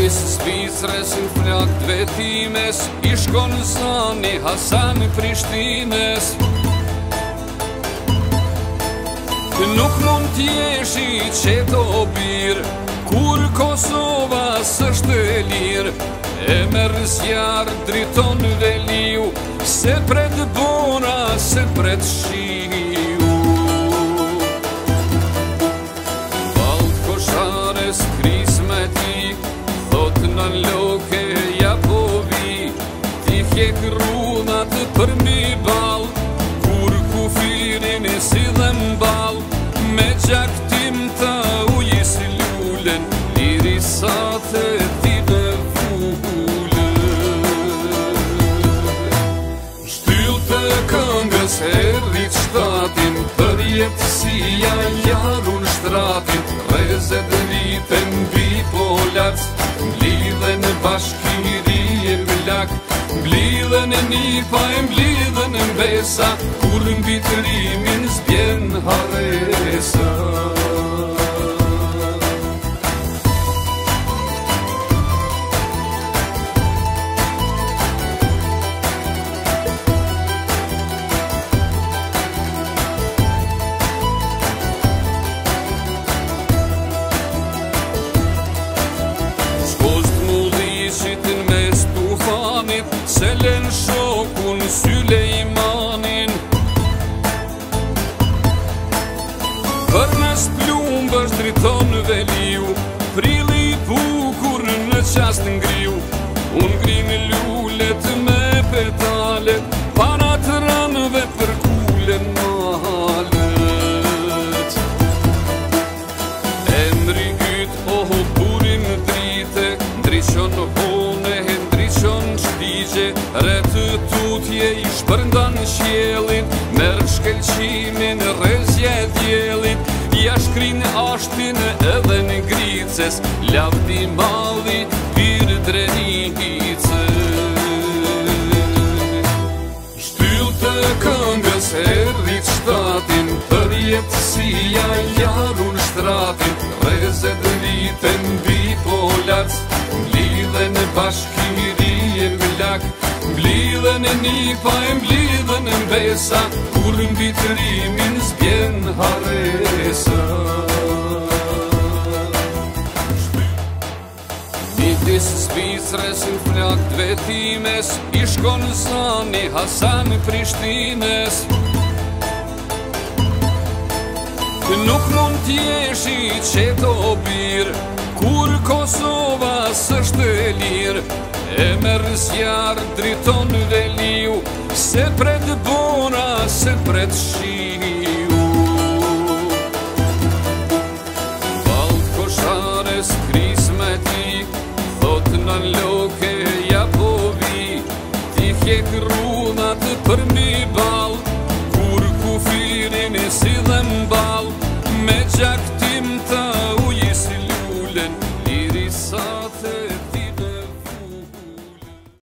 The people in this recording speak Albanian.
Midis Zvicres në flak të vetimes, I shkon zani Hasan Prishtines. Nuk mund t'jesh I qeto bir, kur Kosova s'është e lirë. E merë zjarë driton Veliu, se pred bona, se pred shiu. Balt koshares kris me ti, thot në loke ja po vi. Ti hjek runat për mi bal, kur kufirin e si dhe mbal. Me gjak tim ta ujis lullen, liri sa të ti dhe vullën. Shtyll të këngës herrit shtatin, për jetësia jarun shtratin. Rezet riten bipolat, mblidhen bashkiri e mblak. Mblidhen e nipa e mblidhen e mbesa, kur mbi të rimin zbjen haresa. Shkost mullishit në mes tufanit, se len shokun Sülejmanin. Për mes plumbës driton Veliu, prili bukur në qast ngriu. Unë ngrin lullet me petalet, para të ranëve për kulen malet. Emri yt o burin drite, ndriqon hone, ndriqon shpigje. Retë tutje I shpërndan qielin, merë shkelqimin rezje djelit. Ja shkrin ashtin edhe në grices, lavdi malli pir drenice. Shtyll të këngës herrit shtatin, për jetësia jarun shtratin. Rezet riten bipolat, mblidhen bashkiri e mblak. Mblidhen e nipa e mblidhen e mbesa, kur mbi të rimin zbjen haresa. Midis Zvicres në flak të vetimes, I shkon zani Hasan Prishtines. Nuk mund t'jesh I qeto bir, kur Kosova s'është e lirë. E merë zjarë driton Veliu, se pred bona, se pred shiu. Balt koshares kris me ti, thot në loke ja po vi. Ti hjek